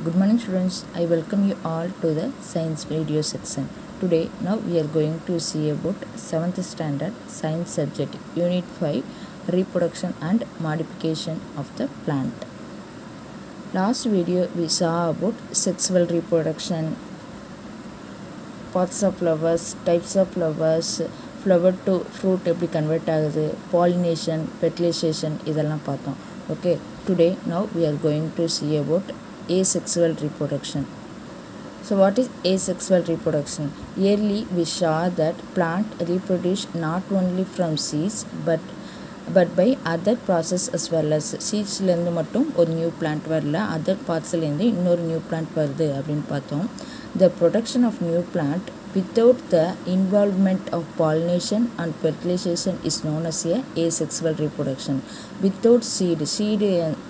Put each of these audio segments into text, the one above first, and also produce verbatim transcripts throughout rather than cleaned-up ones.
Good morning students, I welcome you all to the science video section. Today now we are going to see about seventh standard science subject unit five reproduction and modification of the plant. Last video we saw about sexual reproduction, parts of flowers, types of flowers, flower to fruit எப்படி convert ஆகுது, pollination, fertilization இதெல்லாம் பார்த்தோம். Okay, today now we are going to see about asexual reproduction. So what is asexual reproduction? Early we saw that plant reproduce not only from seeds but but by other process as well as seeds லேருந்து மட்டும் ஒரு new plant வரல, other பார்ட்ஸ்லேருந்து இன்னொரு new plant வருது அப்படின்னு பார்த்தோம். The production of new plant without the involvement of pollination and fertilization is known as a asexual reproduction. Without seed, seed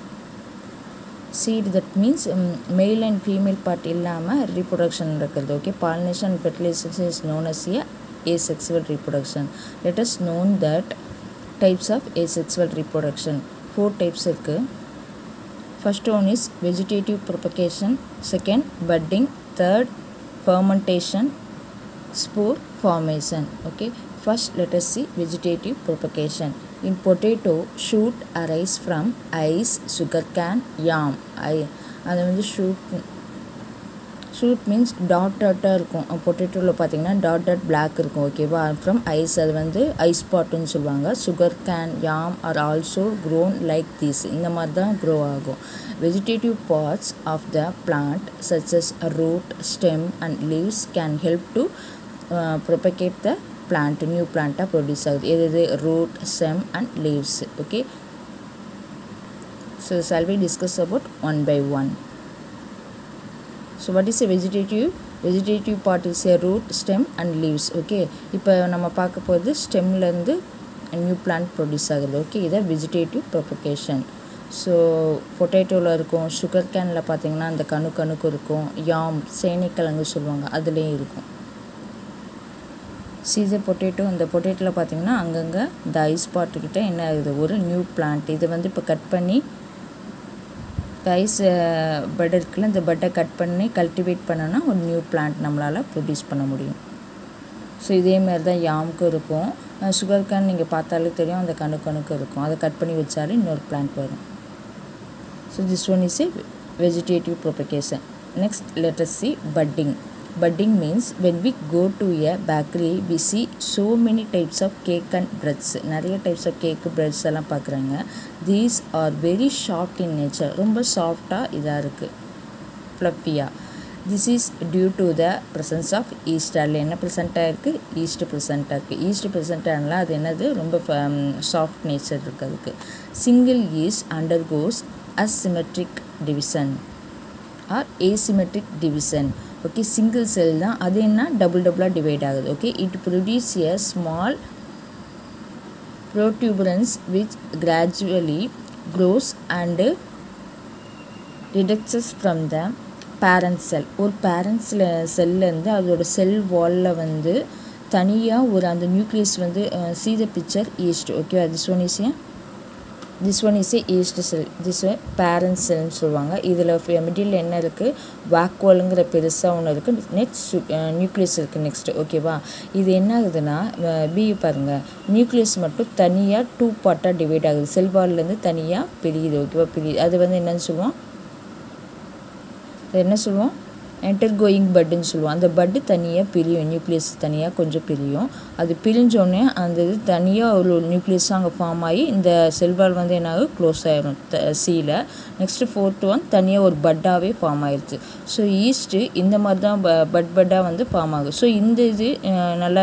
seed that means um, male and female part இல்லாமல் reproduction நடக்கிறது. Okay, pollination and fertilization is known as a asexual reproduction. Let us know that types of asexual reproduction. Four types இருக்கு. First one is vegetative propagation, second budding, third fermentation, spore formation. Okay, first let us see vegetative propagation. In potato, shoot arise from ice, sugarcane, yam. I அது வந்து shoot shoot means dot dot இருக்கும். பொட்டேட்டோவில் பார்த்தீங்கன்னா dot dot black இருக்கும். ஓகேவா, from ice அது வந்து eyes பாட்டுன்னு சொல்லுவாங்க. Sugar cane, yam are also grown like this. இந்த மாதிரி தான் க்ரோ ஆகும். Vegetative parts of the plant such as root, stem and leaves can help to propagate the plant, new plant produce ஆகுது. எது root, stem and leaves. Okay, so shall we discuss about one by one. So what is a vegetative? Vegetative part is a root, stem and leaves. Okay, இப்போ நம்ம பார்க்க போகிறது ஸ்டெம்லேருந்து new plant produce ஆகுது. Okay, இதை vegetative propagation. So பொட்டேட்டோவில் இருக்கும், sugar கேனில் பார்த்தீங்கன்னா அந்த கணு கணுக்கு இருக்கும், யாம் சேனைக்கிழங்கு சொல்லுவாங்க அதுலேயும் இருக்கும். சீசர் பொட்டேட்டோ, இந்த பொட்டேட்டோவில் பார்த்தீங்கன்னா அங்கங்கே இந்த ஐஸ் பாட்டுக்கிட்ட என்ன ஆகுது, ஒரு நியூ பிளான்ட். இது வந்து இப்போ கட் பண்ணி ஐஸ் பெட் இருக்குல்ல, இந்த பெட்டை கட் பண்ணி கல்டிவேட் பண்ணோன்னா ஒரு நியூ பிளான்ட் நம்மளால் ப்ரொடியூஸ் பண்ண முடியும். ஸோ இதேமாரி தான் யாமுக்கும் இருக்கும். சுகர் கேன் நீங்கள் பார்த்தாலே தெரியும், அந்த கணு கணுக்கு இருக்கும், அதை கட் பண்ணி வச்சாலே இன்னொரு பிளான்ட் வரும். So this one is a vegetative propagation. Next let us see budding. Budding means when we go to a bakery we see so many types of cake and breads. நிறைய types of cake breads எல்லாம் பார்க்குறாங்க. These are very soft in nature. ரொம்ப சாஃப்டாக இதாக இருக்குது, ஃப்ளஃபியாக. This is due to the presence of yeast. அதில் என்ன ப்ரெசண்ட்டாக இருக்குது, ஈஸ்ட் ப்ரெசண்ட்டாக இருக்குது. ஈஸ்ட் ப்ரெசண்ட்டானால அது என்னது, ரொம்ப சாஃப்ட் நேச்சர் இருக்குது அதுக்கு. Single yeast undergoes asymmetric division or asymmetric division. Okay, single cell தான், அது என்ன டபுள் டபுளாக டிவைட் ஆகுது. Okay, it produce a small protuberance which gradually grows and detaches from the parent cell. ஒரு பேரண்ட்ஸில் செல்லேருந்து அதோட செல் வாலில் வந்து தனியாக ஒரு அந்த நியூக்ளியஸ் வந்து see the picture yeast. Okay, this one is a this one is a yeast cell, this parent செல்னு சொல்லுவாங்க. இதில் மிடில் என்ன இருக்குது, வாக்வாலுங்கிற பெருசாக ஒன்று இருக்குது, நெக்ஸ்ட் நியூக்ளியஸ் இருக்குது நெக்ஸ்ட்டு. ஓகேவா, இது என்ன ஆகுதுன்னா பி பாருங்கள், நியூக்ளியஸ் மட்டும் தனியாக டூ பார்ட்டாக டிவைட் ஆகுது, செல்வால்லேருந்து தனியாக பிரியுது. ஓகேவா, பிரியுது. அது வந்து என்னன்னு சொல்லுவோம், அது என்ன சொல்லுவோம், என்டர் கோயிங் பட்டுன்னு சொல்லுவோம். அந்த பட்டு தனியாக பிரியும், நியூக்ளியஸ் தனியாக கொஞ்சம் பிரியும். அது பிரிஞ்சோடனே அந்த இது தனியாக ஒரு நியூக்ளியஸாக அங்கே ஃபார்ம் ஆகி இந்த செல்வால் வந்து என்ன ஆகும், க்ளோஸ் ஆகிடும் த சீல. நெக்ஸ்ட்டு ஃபோர்த் ஒன் தனியாக ஒரு பட்டாகவே ஃபார்ம் ஆகிடுச்சு. ஸோ ஈஸ்ட்டு இந்த மாதிரி தான் ப பட் பட்டாக வந்து ஃபார்ம் ஆகும். ஸோ இந்த இது நல்லா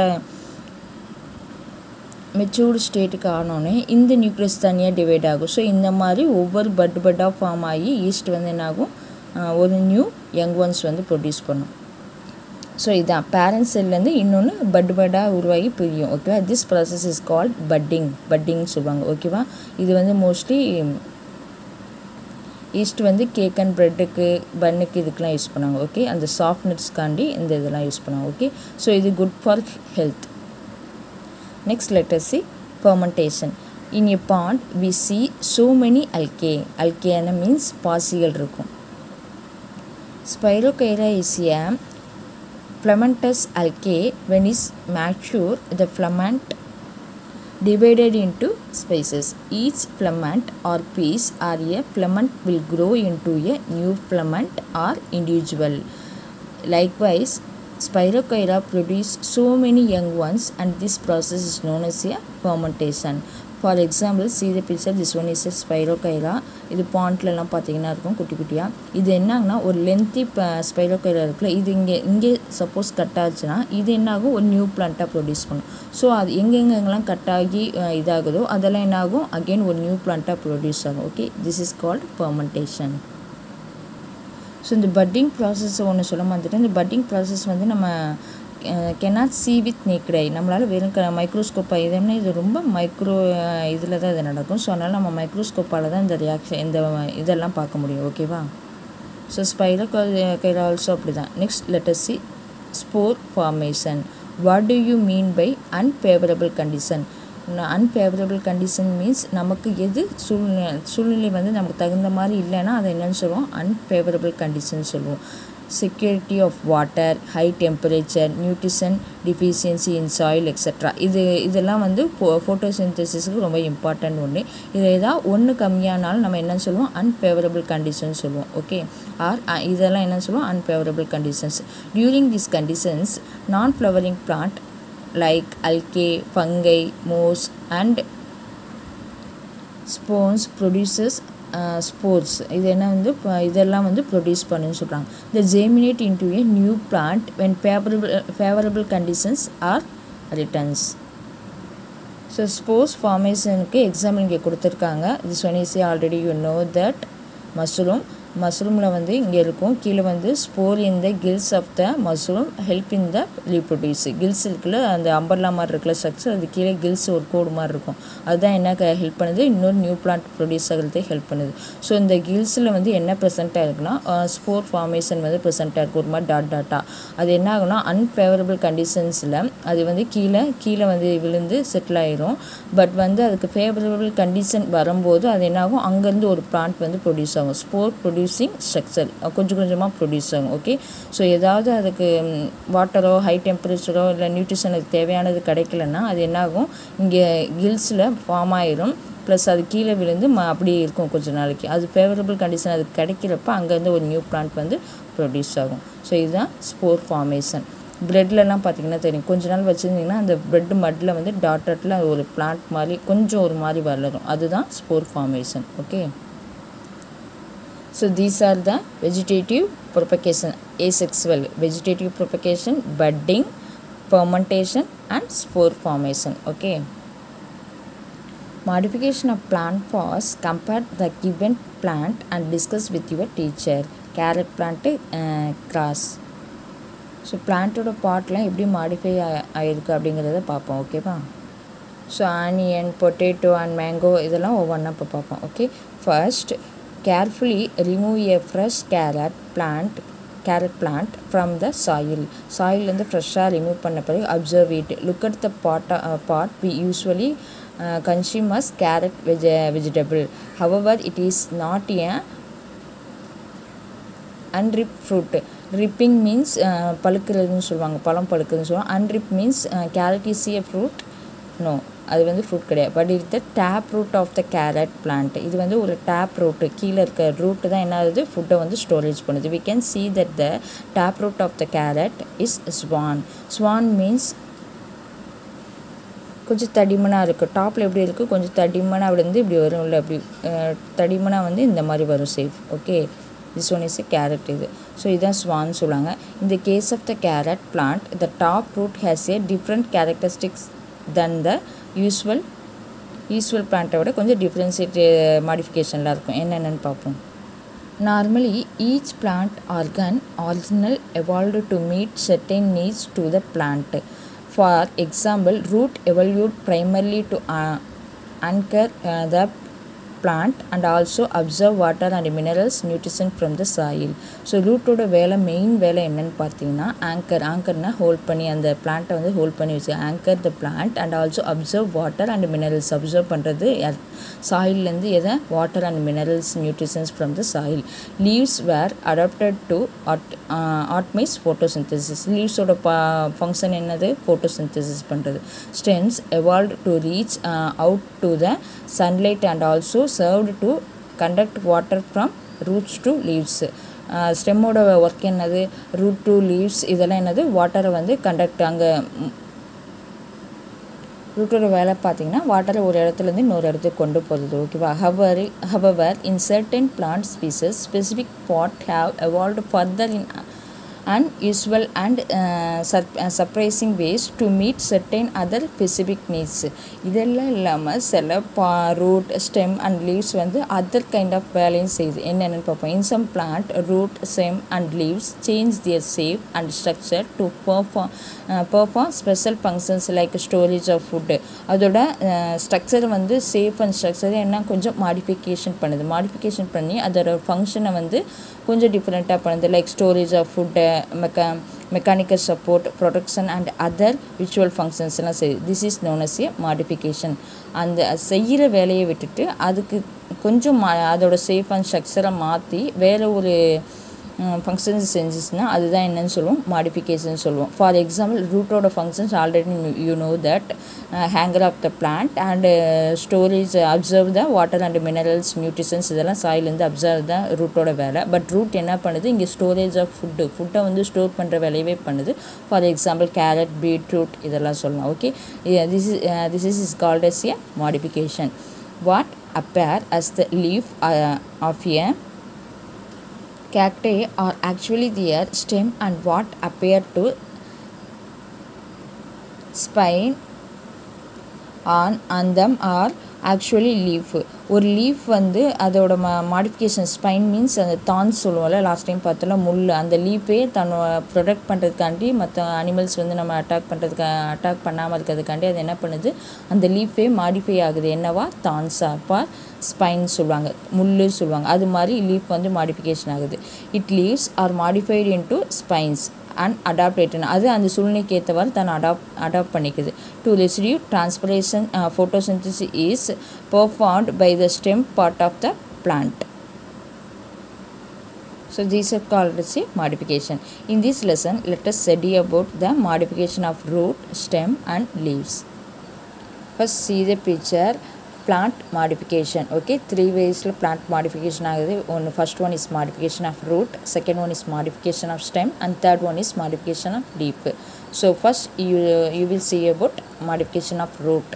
மெச்சூர்டு ஸ்டேட்டுக்கு ஆனோடனே இந்த நியூக்ளியஸ் தனியாக டிவைட் ஆகும். ஸோ இந்த மாதிரி ஒவ்வொரு பட் பட்டாக ஃபார்ம் ஆகி ஈஸ்ட் வந்து என்ன ஆகும், ஒரு நியூ யங் ஒன்ஸ் வந்து ப்ரொடியூஸ் பண்ணும். ஸோ இதுதான் பேரண்ட் செல்லேருந்து இன்னொன்று பட் பட்டாக உருவாகி பிரியும். ஓகேவா, this process is called budding, பட்டிங்னு சொல்லுவாங்க. ஓகேவா, இது வந்து மோஸ்ட்லி ஈஸ்ட் வந்து கேக் அண்ட் ப்ரெட்டுக்கு, பன்னுக்கு இதுக்கெலாம் யூஸ் பண்ணுவாங்க. ஓகே, அந்த சாஃப்ட்னஸ்க்காண்டி இந்த இதெல்லாம் யூஸ் பண்ணுவாங்க. ஓகே, ஸோ இது good for health. Next let us see fermentation. In a pond we see so many algae. Algae means பாசிகள் இருக்கும். Spirochaera is a filamentous algae. When it's mature, the filament divided into species. Each filament or piece or a filament will grow into a new filament or individual. Likewise, Spirochaera produce so many young ones, and this process is known as a fermentation. For example, see the picture. This one is a Spirochaera. இது பாண்ட்லலாம் பார்த்தீங்கன்னா இருக்கும் குட்டி குட்டியாக. இது என்னங்கன்னா ஒரு lengthy spirogyra இருக்குல்ல, இது இங்கே இங்கே சப்போஸ் கட் ஆச்சுன்னா இது என்னாகும், ஒரு நியூ பிளான்ட்டாக ப்ரொடியூஸ் பண்ணும். ஸோ அது எங்கெங்கெங்கெல்லாம் கட் ஆகி இதாகுதோ அதெல்லாம் என்னாகும், அகெயின் ஒரு நியூ பிளான்ட்டாக ப்ரொடியூஸ் ஆகும். Okay, this is called fermentation. So இந்த பட்டிங் ப்ராசஸ் ஒன்று சொல்ல மாட்டேன். இந்த பட்டிங் ப்ராசஸ் வந்து நம்ம cannot see with naked eye. நம்மளால் வெறும் க மைக்ரோஸ்கோப்பை இதுன்னா இது ரொம்ப மைக்ரோ இதில் தான் இது நடக்கும். ஸோ அதனால் நம்ம மைக்ரோஸ்கோப்பால் தான் இந்த ரியாக்ஷன் இந்த இதெல்லாம் பார்க்க முடியும். ஓகேவா? ஸோ ஸ்பைரோகைரா ஆல்சோ அப்படி தான். Next let us see spore formation. What do you mean by unfavourable condition? Unfavourable condition means நமக்கு எது சூழ்நிலை சூழ்நிலை வந்து நமக்கு தகுந்த மாதிரி இல்லைன்னா அதை என்னென்னு சொல்லுவோம், அன்ஃபேவரபிள் கண்டிஷன் சொல்லுவோம். security of water, high temperature, nutrition deficiency in soil et cetera. இது இதெல்லாம் வந்து ஃபோட்டோசிந்தசிஸ்க்கு ரொம்ப இம்பார்ட்டன்ட் ஒன்று. இது ஏதாவது ஒன்று கம்மியானாலும் நம்ம என்னன்னு சொல்லுவோம், அன்ஃபேவரபிள் கண்டிஷன் சொல்லுவோம். ஓகே, ஆர் இதெல்லாம் என்னன்னு சொல்லுவோம், unfavourable conditions. During these conditions, non-flowering plant like algae, fungi, moss and spores produces spores. இது என்ன வந்து இதெல்லாம் வந்து ப்ரொடியூஸ் பண்ணுன்னு சொல்கிறாங்க. They germinate into a new plant when favourable favourable conditions are returns. So spores ஃபார்மேஷனுக்கு எக்ஸாம்பிள் இங்கே கொடுத்துருக்காங்க. This one is already you know that mushroom. மஷ்ரூமில் வந்து இங்கே இருக்கும், கீழே வந்து spore in the gills of the mushroom help in the reproduce. Gills இருக்குல்ல, அந்த அம்பர்லா மாதிரி இருக்குல்ல ஸ்ட்ரக்சர், அது கீழே கில்ஸ் ஒரு கோடு மாதிரி இருக்கும். அதுதான் என்ன ஹெல்ப் பண்ணுது, இன்னொரு நியூ பிளான்ட் ப்ரொடியூஸ் ஆகிறது ஹெல்ப் பண்ணுது. ஸோ இந்த கில்ஸில் வந்து என்ன ப்ரெசென்ட்டாக இருக்குன்னா ஸ்போர் ஃபார்மேஷன் வந்து ப்ரெசென்ட்டாக இருக்கும், ஒரு மாதிரி டாட் டாட்டா. அது என்ன ஆகுனா அன்ஃபேவரபிள் கண்டிஷன்ஸில் அது வந்து கீழே கீழே வந்து விழுந்து செட்டில் ஆயிரும். பட் வந்து அதுக்கு ஃபேவரபிள் கண்டிஷன் வரும்போது அது என்னாகும், அங்கேருந்து ஒரு பிளான்ட் வந்து ப்ரொடியூஸ் ஆகும். ஸ்போர் ப்ரொடியூசிங் ஸ்ட்ரக்சர் கொஞ்சம் கொஞ்சமாக ப்ரொடியூஸ் ஆகும். ஓகே, ஸோ ஏதாவது அதுக்கு வாட்டரோ ஹை டெம்பரேச்சரோ இல்லை நியூட்ரிஷன் அதுக்கு தேவையானது கிடைக்கலன்னா அது என்னாகும், இங்கே கில்ஸில் ஃபார்ம் ஆயிரும். ப்ளஸ் அது கீழே விழுந்து ம அப்படியே இருக்கும் கொஞ்ச நாளைக்கு. அது ஃபேவரபிள் கண்டிஷன் அதுக்கு கிடைக்கிறப்ப அங்கேருந்து ஒரு நியூ பிளான்ட் வந்து ப்ரொடியூஸ் ஆகும். ஸோ இதுதான் ஸ்போர் ஃபார்மேஷன். ப்ரெட்லலாம் பார்த்திங்கன்னா தெரியும், கொஞ்ச நாள் வச்சுருந்திங்கன்னா அந்த ப்ரெட் மட்டில் வந்து டாட்டட்டில் ஒரு பிளான்ட் மாதிரி கொஞ்சம் ஒரு மாதிரி வளரும். அதுதான் spore formation. Okay, so these are the vegetative propagation, asexual, vegetative propagation, budding, fermentation and spore formation. Okay, modification of plant was compare the given plant and discuss with your teacher. Carrot plant uh, cross. So பிளான்ட்டோட பார்ட்லாம் எப்படி modify ஆகிருக்கு அப்படிங்கிறத பார்ப்போம். ஓகேவா? So onion, potato and mango இதெல்லாம் ஒவ்வொன்றா இப்போ பார்ப்போம். Okay, first carefully remove a fresh carrot plant carrot plant from the soil. soil வந்து ஃப்ரெஷ்ஷாக ரிமூவ் பண்ண பிறகு observe it. look at the pot uh, pot we usually uh, consume as carrot veg vegetable. however it is not a unripe fruit. ripping means uh, பழுக்கிறதுன்னு சொல்லுவாங்க, பழம் பழுக்குதுன்னு சொல்லுவாங்க. unripe means uh, carrot is a fruit. no, அது வந்து fruit கிடையாது. But இது the tap root of the carrot plant. இது வந்து ஒரு டேப் ரூட்டு, கீழே இருக்க ரூட்டு தான் என்ன ஆகுது, ஃபுட்டை வந்து ஸ்டோரேஜ் பண்ணுது. We can see that the tap root of the carrot is swan. swan means கொஞ்சம் தடிமனாக இருக்குது. டாப்பில் எப்படி இருக்குது, கொஞ்சம் தடிமனாக அப்படி வந்து இப்படி வரும் இல்லை, அப்படி தடிமனாக வந்து இந்த மாதிரி வரும் shape. Okay, this one is a carrot. இது ஸோ இதுதான் ஸ்வான் சொல்லுவாங்க. இந்த case of the carrot plant the top root has a different characteristics then the usual usual பிளான்ட்டை விட கொஞ்சம் டிஃப்ரென்ஷியேட் மாடிஃபிகேஷன்லாம் இருக்கும். என்னென்னு பார்ப்போம். Normally each plant organ original evolved to meet certain needs to the plant. For example, root evolved primarily to uh, anchor uh, the plant and also observe water and minerals nutrition from the soil. So ரூட்டோட வேலை main வேலை என்னன்னு பார்த்தீங்கன்னா anchor ஆங்கர்னா hold பண்ணி அந்த பிளான்ட்டை வந்து hold பண்ணி வச்சு anchor the plant and also observe water and minerals observe பண்ணுறது சாயில்லேருந்து எதை water and minerals nutritions from the soil. Leaves were adapted to ஆட் ஆட்மைஸ் ஃபோட்டோசிந்தசிஸ். லீவ்ஸோட பா ஃபங்க்ஷன் என்னது ஃபோட்டோசிந்தசிஸ் பண்ணுறது. Stems evolved to reach uh, out to the sunlight and also served to conduct water from roots to leaves. ஸ்டெம்மோட work என்னது root to leaves இதெல்லாம் என்னது வாட்டரை வந்து கண்டக்ட் அங்கே ரூட்டோட வேலை பார்த்தீங்கன்னா வாட்டரை ஒரு இடத்துலேருந்து இன்னொரு இடத்துக்கு கொண்டு போகிறது. ஓகேவா. However however in certain plant species specific part have evolved further in unusual and uh, uh, surprising ways to meet certain other specific needs. இதெல்லாம் இல்லாமல் சில பா ரூட் ஸ்டெம் அண்ட் லீவ்ஸ் வந்து அதர் கைண்ட் ஆஃப் வேலையும் செய்யுது. என்னென்னு பார்ப்போம். In some plant root stem and leaves change their shape and structure to perform perform special functions like storage of food. அதோட ஸ்ட்ரக்சர் வந்து சேஃப் அண்ட் ஸ்ட்ரக்சர் என்ன கொஞ்சம் modification பண்ணுது. மாடிஃபிகேஷன் பண்ணி அதோட ஃபங்க்ஷனை வந்து கொஞ்சம் டிஃப்ரெண்ட்டாக பண்ணுது. லைக் ஸ்டோரேஜ் ஆஃப் ஃபுட்டு, மெக்கா mechanical support, production and other visual ஃபங்க்ஷன்ஸ்லாம் செய்யுது. This is known as a modification. அந்த செய்கிற வேலையை விட்டுட்டு அதுக்கு கொஞ்சம் மா அதோட சேஃப் அண்ட் ஸ்ட்ரக்சரை மாற்றி வேறு ஒரு ஃபங்க்ஷன்ஸ் செஞ்சிச்சுன்னா அதுதான் என்னன்னு சொல்லுவோம் மாடிஃபிகேஷன் சொல்லுவோம். ஃபார் எக்ஸாம்பிள் ரூட்டோட functions already you know that hanger of the plant and storage observe the water and minerals nutritions இதெல்லாம் சாயிலேருந்து அப்சர்வ் தான் ரூட்டோட வேலை. பட் ரூட் என்ன பண்ணுது இங்கே ஸ்டோரேஜ் ஆஃப் ஃபுட்டு ஃபுட்டை வந்து ஸ்டோர் பண்ணுற வேலையவே பண்ணுது. ஃபார் எக்ஸாம்பிள் கேரட், பீட்ரூட் இதெல்லாம் சொல்லலாம். Okay. This is this is is called as a modification. What appear as the leaf of a cacti are actually their stem and what appear to spine on on them are actually leaf. ஒரு leaf வந்து அதோட மா modification spine means அந்த thorns சொல்லுவோம்ல last time பார்த்தோம்ல முள். அந்த லீஃபே தன்னோட ப்ரொடெக்ட் பண்ணுறதுக்காண்டி மற்ற அனிமல்ஸ் வந்து நம்ம அட்டாக் பண்ணுறதுக்கா அட்டாக் பண்ணாமல் இருக்கிறதுக்காண்டி அது என்ன பண்ணுது அந்த லீஃபே மாடிஃபை ஆகுது. என்னவா தான்ஸா அப்பா ஸ்பைன் சொல்லுவாங்க, முள் சொல்லுவாங்க. அது மாதிரி லீஃப் வந்து மாடிஃபிகேஷன் ஆகுது. It leaves are modified into spines and அடாப்டேட்னு அது அந்த சூழ்நிலைக்கு ஏற்றவாறு தன்னை அடாப்ட் அடாப்ட் பண்ணிக்குது. டு ரெசிடியூ transpiration photosynthesis is performed by the stem part of the plant. So these are called as a modification. In this lesson, let us study about the modification of root, stem and leaves. First see the picture. Plant modification. Okay, three ways la plant modification agudhu. One first one is modification of root, second one is modification of stem and third one is modification of leaf. So first you you will see about modification of root.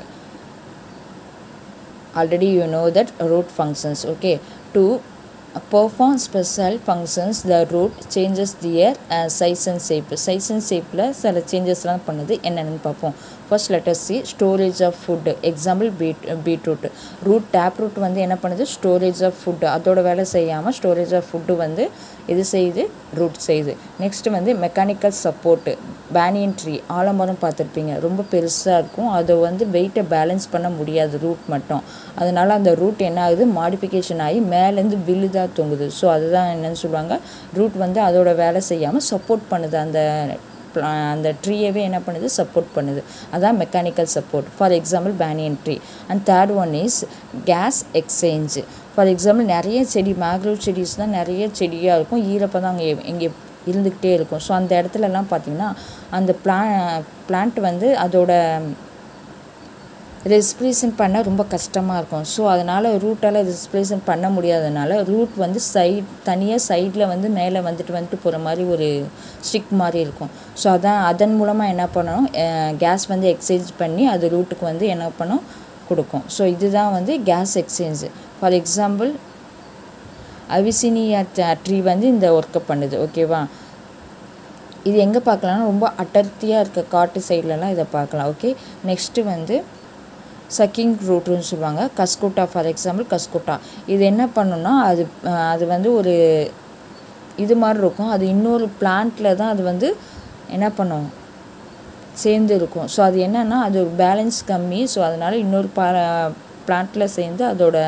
Already you know that root functions. Okay, to perform special functions the root changes their uh, size and shape. Size and shape la sala changes la பண்ணுது. என்னன்னு பார்ப்போம். First let us see storage of food. Example beet beetroot. Root tap root வந்து என்ன பண்ணுது storage of food. அதோட வேலை செய்யாமல் storage of food வந்து இது செய்யுது root செய்யுது. நெக்ஸ்ட் வந்து மெக்கானிக்கல் சப்போர்ட். பேனியன் ட்ரீ ஆலமரம் பார்த்துருப்பீங்க, ரொம்ப பெருசாக இருக்கும். அதை வந்து வெயிட்டை பேலன்ஸ் பண்ண முடியாது ரூட் மட்டும். அதனால் அந்த ரூட் என்ன ஆகுது மாடிஃபிகேஷன் ஆகி மேலேருந்து விழுதாக தொங்குது. ஸோ அதுதான் என்னன்னு சொல்லுவாங்க ரூட் வந்து அதோட வேலை செய்யாமல் சப்போர்ட் பண்ணுது. அந்த அந்த ட்ரீயவே என்ன பண்ணுது சப்போர்ட் பண்ணுது. அதான் mechanical support. For example banyan tree. And third one is gas exchange. For example நிறைய செடி மேக்ரோவ் செடிஸ் தான் நிறைய செடியாக இருக்கும், ஈரப்போ தான் அங்கே இங்கே இருந்துக்கிட்டே இருக்கும். ஸோ அந்த இடத்துலலாம் பார்த்திங்கன்னா அந்த பிளா பிளான்ட் வந்து அதோட ரெஸ்பிரேஷன் பண்ண ரொம்ப கஷ்டமாக இருக்கும். ஸோ அதனால் ரூட்டால் ரெஸ்பிரேஷன் பண்ண முடியாதனால ரூட் வந்து சைட் தனியாக சைடில் வந்து மேலே வந்துட்டு வந்துட்டு போகிற மாதிரி ஒரு ஸ்டிக் மாதிரி இருக்கும். ஸோ அதான் அதன் மூலமாக என்ன பண்ணணும் கேஸ் வந்து எக்ஸ்சேஞ்ச் பண்ணி அது ரூட்டுக்கு வந்து என்ன பண்ணும் கொடுக்கும். ஸோ இதுதான் வந்து gas exchange. For example Avicennia tree வந்து இந்த ஒர்க்கை பண்ணுது. ஓகேவா. இது எங்கே பார்க்கலாம்னா ரொம்ப அடர்த்தியாக இருக்க காட்டு சைட்லலாம் இதை பார்க்கலாம். ஓகே. நெக்ஸ்ட்டு வந்து சக்கிங் ரூட்டுன்னு சொல்லுவாங்க. கஸ்கோட்டா ஃபார் எக்ஸாம்பிள் கஸ்கோட்டா இது என்ன பண்ணுன்னா அது அது வந்து ஒரு இது மாதிரி இருக்கும். அது இன்னொரு பிளான்ட்டில் தான் அது வந்து என்ன பண்ணும் சேர்ந்து இருக்கும். ஸோ அது என்னென்னா அது ஒரு பேலன்ஸ் கம்மி. ஸோ அதனால் இன்னொரு பா பிளான்ட்டில் சேர்ந்து அதோட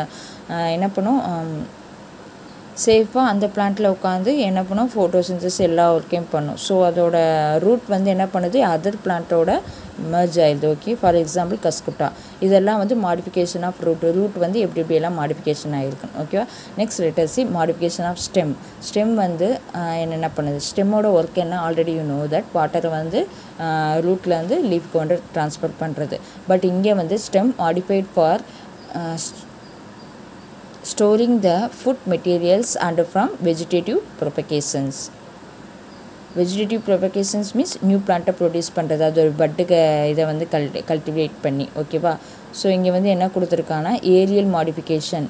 என்ன பண்ணும் சேஃபாக அந்த பிளான்ட்டில் உட்காந்து என்ன பண்ணும் ஃபோட்டோசிந்தசிஸ் எல்லா ஒர்க்கையும் பண்ணும். ஸோ அதோட ரூட் வந்து என்ன பண்ணுது அதர் பிளான்ட்டோட மெர்ஜ் ஆயிடுது. ஓகே, ஃபார் எக்ஸாம்பிள் கஸ்குட்டா இதெல்லாம் வந்து மாடிஃபிகேஷன் ஆஃப் ரூட் ரூட் வந்து எப்படி எப்படியெல்லாம் மாடிஃபிகேஷன் ஆகிருக்கும். ஓகேவா. Next letter C modification of stem. Stem வந்து என்னென்ன பண்ணுது, ஸ்டெம்மோட ஒர்க் என்ன ஆல்ரெடி யூ நோ தட் வாட்டரை வந்து ரூட்டில் வந்து லீஃப்க்கு வந்து ட்ரான்ஸ்ஃபர் பண்ணுறது. பட் இங்கே வந்து stem modified for storing the food materials and from vegetative propagations. Vegetative propagations means new plant produce பண்ணுறது, அது ஒரு பட்டுக்கு இதை வந்து கல்டி கல்டிவேட் பண்ணி. ஓகேவா. ஸோ இங்கே வந்து என்ன கொடுத்துருக்காங்கன்னா ஏரியல் மாடிஃபிகேஷன்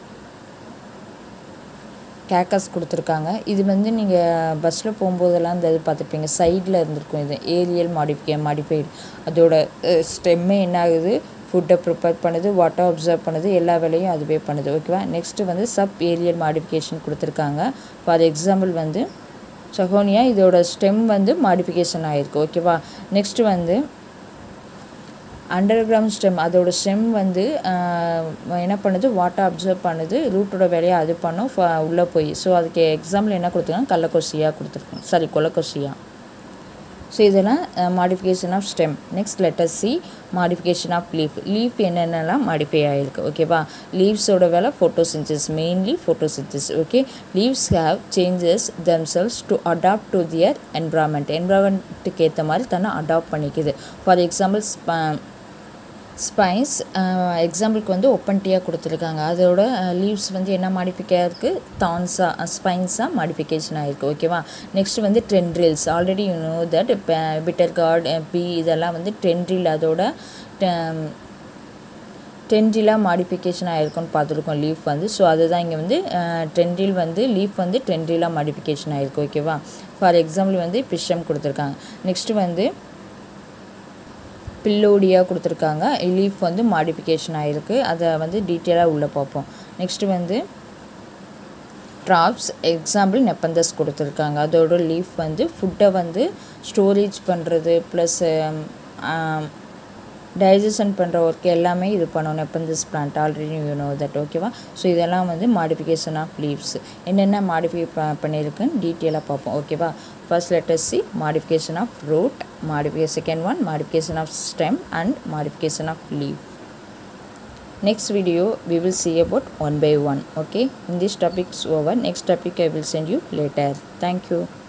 கேக்கஸ் கொடுத்துருக்காங்க. இது வந்து நீங்கள் பஸ்ஸில் போகும்போதெல்லாம் இந்த இது பார்த்துருப்பீங்க, சைடில் இருந்திருக்கும். இது ஏரியல் மாடிஃபிகே மாடிஃபைடு அதோட ஸ்டெம்மே என்ன ஆகுது, ஃபுட்டை ப்ரிப்பேர் பண்ணுது, வாட்டர் அப்சர்வ் பண்ணுது, எல்லா வேலையும் அதுவே பண்ணுது. ஓகேவா. நெக்ஸ்ட்டு வந்து சப் ஏரியல் மாடிஃபிகேஷன் கொடுத்துருக்காங்க. ஃபார் எக்ஸாம்பிள் வந்து சகோனியா இதோட ஸ்டெம் வந்து மாடிஃபிகேஷன் ஆகிருக்கு. ஓகேவா. நெக்ஸ்ட்டு வந்து அண்டர் கிரவுண்ட் ஸ்டெம் அதோட ஸ்டெம் வந்து என்ன பண்ணுது, வாட்டர் அப்சர்வ் பண்ணுது, ரூட்டோட வேலையை அது பண்ணும் உள்ளே போய். ஸோ அதுக்கு எக்ஸாம்பிள் என்ன கொடுத்துருக்காங்க, கள்ளக்கொசியா கொடுத்துருக்காங்க, சாரி கொலக்கொசியா. ஸோ இதெல்லாம் modification of stem. Next letter C modification of leaf. Leaf என்னென்னலாம் மாடிஃபை ஆகிருக்கு. ஓகேவா. லீவ்ஸோட வேலை photosynthesis, mainly photosynthesis. Okay. Leaves have changes themselves to adapt to their environment. என்விரான்மெண்ட்டுக்கு ஏற்ற மாதிரி தன்னை அடாப்ட் பண்ணிக்குது. ஃபார் எக்ஸாம்பிள் ஸ்பைன்ஸ் எக்ஸாம்பிளுக்கு வந்து ஒப்பன்ட்டியாக கொடுத்துருக்காங்க. அதோட லீவ்ஸ் வந்து என்ன மாடிஃபிக்காக இருக்குது, தான்ஸாக ஸ்பைன்ஸாக மாடிஃபிகேஷன் ஆகிருக்கு. ஓகேவா. நெக்ஸ்ட் வந்து tendrils. Already you know that bitter gourd pea இதெல்லாம் வந்து டென்ட்ரில் அதோட டென்ட்ரிலாக மாடிஃபிகேஷன் ஆகிருக்குன்னு பார்த்துருக்கோம் லீஃப் வந்து. ஸோ அதுதான் இங்கே வந்து டென்ட்ரில் வந்து லீஃப் வந்து டென்ட்ரிலாக மாடிஃபிகேஷன் ஆகிருக்கு. ஓகேவா. ஃபார் எக்ஸாம்பிள் வந்து பிஷம் கொடுத்துருக்காங்க. நெக்ஸ்ட்டு வந்து பில்லோடியாக கொடுத்துருக்காங்க. லீஃப் வந்து மாடிஃபிகேஷன் ஆகிருக்கு, அதை வந்து டீட்டெயிலாக உள்ளே பார்ப்போம். நெக்ஸ்ட்டு வந்து ட்ராப்ஸ் எக்ஸாம்பிள் நெப்பந்தஸ் கொடுத்துருக்காங்க. அதோட லீஃப் வந்து ஃபுட்டை வந்து ஸ்டோரேஜ் பண்ணுறது ப்ளஸ் டைஜஷன் பண்ணுற ஒர்க் எல்லாமே இது பண்ணும் Nepenthes plant. Already you know that. ஓகேவா. ஸோ இதெல்லாம் வந்து மாடிஃபிகேஷன் ஆஃப் லீவ்ஸ் என்னென்ன மாடிஃபை பண்ணியிருக்குன்னு டீட்டெயிலாக பார்ப்போம். ஓகேவா. First letter C modification of root, modification second one modification of stem and modification of leaf. Next video we will see about one by one. Okay, in this topic is over. Next topic I will send you later. Thank you.